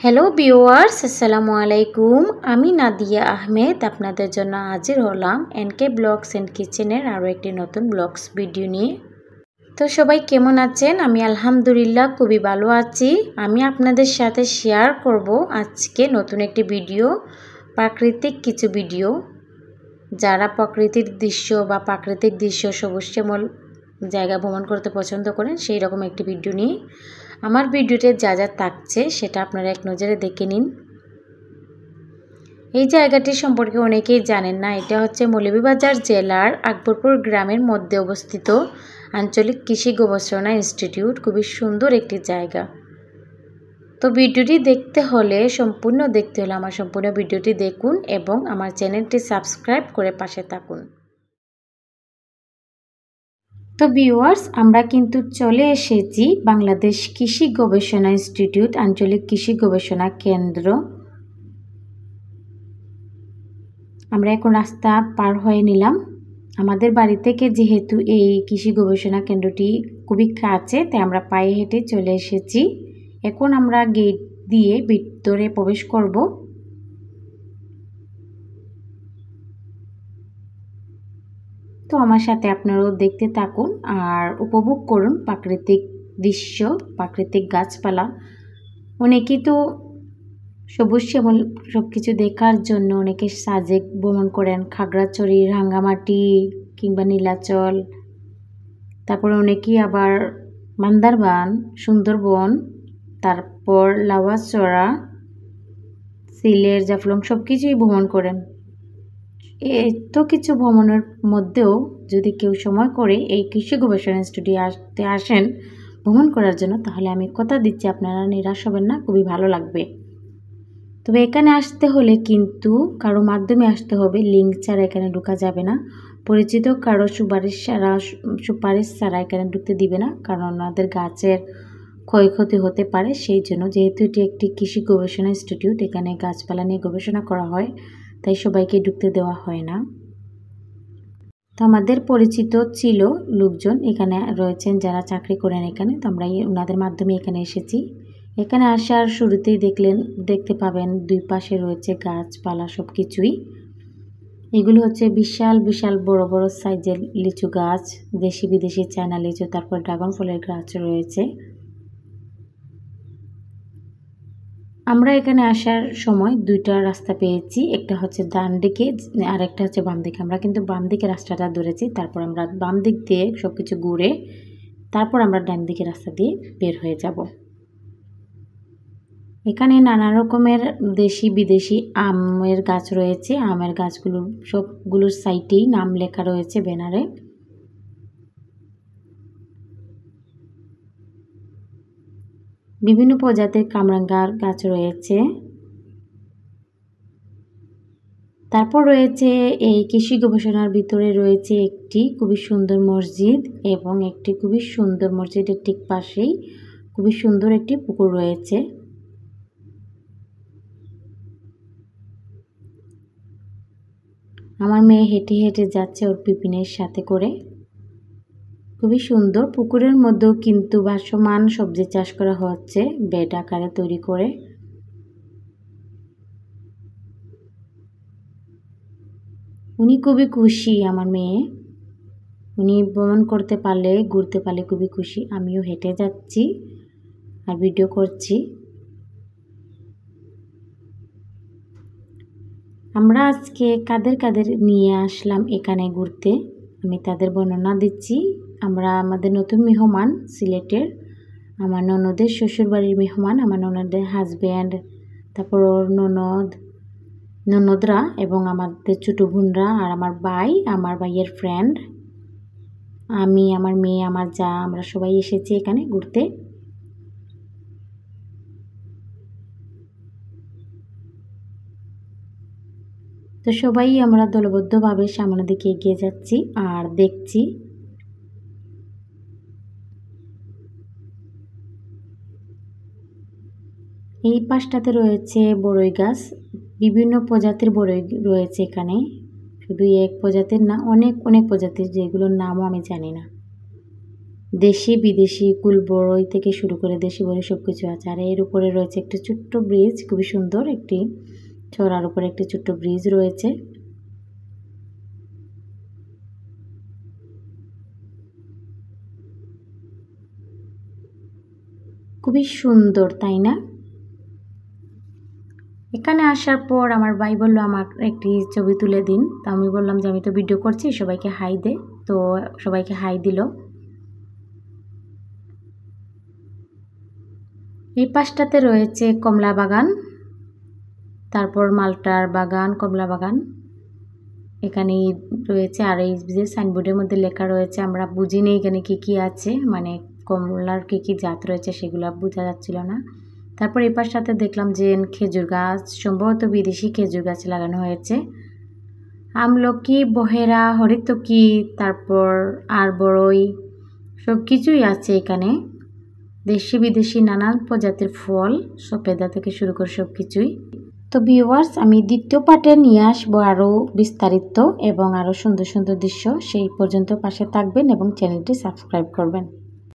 Hello viewers, আসসালামু আলাইকুম। আমি নাদিয়া আহমেদ আপনাদের জন্য হাজির হলাম এনকে ব্লগস অ্যান্ড কিচেনের আরও একটি নতুন ব্লগস ভিডিও নিয়ে। তো সবাই কেমন আছেন? আমি আলহামদুলিল্লাহ খুবই ভালো আছি। আমি আপনাদের সাথে শেয়ার করব আজকে নতুন একটি ভিডিও, প্রাকৃতিক কিছু ভিডিও। যারা প্রকৃতির দৃশ্য বা প্রাকৃতিক দৃশ্য সবুজ শ্যামল জায়গা ভ্রমণ করতে পছন্দ করেন, সেই রকম একটি ভিডিও নিয়ে আমার ভিডিওতে যা যা থাকছে সেটা আপনারা এক নজরে দেখে নিন। এই জায়গাটি সম্পর্কে অনেকেই জানেন না। এটা হচ্ছে মৌলভীবাজার জেলার আকবরপুর গ্রামের মধ্যে অবস্থিত আঞ্চলিক কৃষি গবেষণা ইনস্টিটিউট। খুবই সুন্দর একটি জায়গা। তো ভিডিওটি দেখতে হলে আমার সম্পূর্ণ ভিডিওটি দেখুন এবং আমার চ্যানেলটি সাবস্ক্রাইব করে পাশে থাকুন। তো ভিউয়ার্স, আমরা কিন্তু চলে এসেছি বাংলাদেশ কৃষি গবেষণা ইনস্টিটিউট আঞ্চলিক কৃষি গবেষণা কেন্দ্র। আমরা এখন রাস্তা পার হয়ে নিলাম। আমাদের বাড়ি থেকে যেহেতু এই কৃষি গবেষণা কেন্দ্রটি খুবই কাছে, তাই আমরা পায়ে হেঁটে চলে এসেছি। এখন আমরা গেট দিয়ে ভিতরে প্রবেশ করব। তো আমার সাথে আপনারাও দেখতে থাকুন আর উপভোগ করুন প্রাকৃতিক দৃশ্য, প্রাকৃতিক গাছপালা। অনেকেই তো সবুজ শ্যামল সব কিছু দেখার জন্য অনেকে সাজেক ভ্রমণ করেন, খাগড়াছড়ি, রাঙ্গামাটি কিংবা নীলাচল। তারপরে অনেকেই আবার বান্দরবান, সুন্দরবন, তারপর লাউয়াচড়া, সিলেট, জাফলং সব কিছুই ভ্রমণ করেন। এত কিছু ভ্রমণের মধ্যেও যদি কেউ সময় করে এই কৃষি গবেষণা ইনস্টিটিউটে আসেন ভ্রমণ করার জন্য, তাহলে আমি কথা দিচ্ছি আপনারা নিরাশ হবেন না, খুবই ভালো লাগবে। তবে এখানে আসতে হলে কিন্তু কারো মাধ্যমে আসতে হবে, লিঙ্ক ছাড়া এখানে ঢোকা যাবে না। পরিচিত কারো সুপারিশ ছাড়া এখানে ঢুকতে দিবে না, কারণ ওনাদের গাছের ক্ষয়ক্ষতি হতে পারে। সেই জন্য, যেহেতু এটি একটি কৃষি গবেষণা ইনস্টিটিউট, এখানে গাছপালা নিয়ে গবেষণা করা হয়, তাই সবাইকে ঢুকতে দেওয়া হয় না। তো আমাদের পরিচিত ছিল লোকজন এখানে রয়েছেন যারা চাকরি করেন এখানে, তো আমরা ওনাদের মাধ্যমে এখানে এসেছি। এখানে আসার শুরুতেই দেখতে পাবেন দুই পাশে রয়েছে গাছপালা সব কিছুই। এগুলো হচ্ছে বিশাল বিশাল বড় বড় সাইজের লিচু গাছ, দেশি বিদেশি চায়না লিচু, তারপর ড্রাগন ফলের গাছ রয়েছে। আমরা এখানে আসার সময় দুইটা রাস্তা পেয়েছি, একটা হচ্ছে ডান দিকে আর একটা হচ্ছে বাম দিকে। আমরা কিন্তু বাম দিকে রাস্তাটা ধরেছি, তারপর আমরা বাম দিক দিয়ে সব কিছু ঘুরে তারপর আমরা ডান দিকে রাস্তা দিয়ে বের হয়ে যাব। এখানে নানা রকমের দেশি বিদেশি আমের গাছ রয়েছে। আমের গাছগুলোর সবগুলোর সাইডেই নাম লেখা রয়েছে ব্যানারে। বিভিন্ন প্রজাতির কামরাঙ্গার গাছ রয়েছে। তারপর রয়েছে এই কৃষি গবেষণার ভিতরে রয়েছে একটি খুবই সুন্দর মসজিদ এবং একটি খুবই সুন্দর মসজিদের ঠিক পাশেই খুবই সুন্দর একটি পুকুর রয়েছে। আমার মেয়ে হেঁটে হেঁটে যাচ্ছে ওর টিফিনের সাথে করে। খুবই সুন্দর। পুকুরের মধ্যেও কিন্তু ভাসমান সবজি চাষ করা হচ্ছে বেড আকারে তৈরি করে। উনি খুবই খুশি, আমার মেয়ে। উনি ভ্রমণ করতে পারলে, ঘুরতে পারলে খুবই খুশি। আমিও হেঁটে যাচ্ছি আর ভিডিও করছি। আমরা আজকে কাদের কাদের নিয়ে আসলাম এখানে ঘুরতে, আমি তাদের বর্ণনা দিচ্ছি। আমরা আমাদের নতুন মেহমান সিলেটের, আমার ননদের শ্বশুরবাড়ির মেহমান, আমার ননদের হাজব্যান্ড, তারপর ওর ননদরা এবং আমাদের ছোটো বোনরা আর আমার ভাই, আমার ভাইয়ের ফ্রেন্ড, আমি, আমার মেয়ে, আমার যা, আমরা সবাই এসেছি এখানে ঘুরতে। তো সবাই আমরা দলবদ্ধভাবে সামনের দিকে এগিয়ে যাচ্ছি আর দেখছি। এই পাশটাতে রয়েছে বড়ই গাছ, বিভিন্ন প্রজাতির বড়ই রয়েছে এখানে, শুধু এক প্রজাতির না, অনেক অনেক প্রজাতির, যেগুলোর নামও আমি জানি না। দেশি বিদেশি কুল বড়ই থেকে শুরু করে দেশি বড়ই সব কিছু আছে। আর এর উপরে রয়েছে একটি ছোট্ট ব্রিজ, খুবই সুন্দর একটি চড়ার উপরে একটি ছোট্ট ব্রিজ রয়েছে। খুবই সুন্দর, তাই না? এখানে আসার পর আমার ভাই বলল আমার একটি ছবি তুলে দিন। তো আমি বললাম যে আমি তো ভিডিও করছি, সবাইকে হাই দে। তো সবাইকে হাই দিল। এই পাশটাতে রয়েছে কমলা বাগান, তারপর মালটার বাগান, কমলা বাগান এখানে রয়েছে। আর এই যে সাইনবোর্ডের মধ্যে লেখা রয়েছে, আমরা বুঝিনি এখানে কি কি আছে, মানে কমলার কি কি জাত রয়েছে সেগুলো বোঝা যাচ্ছিল না। তারপর এই পাশটাতে দেখলাম যে খেজুর গাছ, সম্ভবত বিদেশি খেজুর গাছ লাগানো হয়েছে। আমলকি, বহেরা, হরিতকি, তারপর আর বড়ই সব কিছুই আছে এখানে। দেশি বিদেশি নানান প্রজাতির ফল, সপেদা থেকে শুরু করে সব কিছুই। তো ভিউয়ার্স, আমি দ্বিতীয় পার্টে নিয়ে আসবো আরও বিস্তারিত এবং আরও সুন্দর সুন্দর দৃশ্য। সেই পর্যন্ত পাশে থাকবেন এবং চ্যানেলটি সাবস্ক্রাইব করবেন।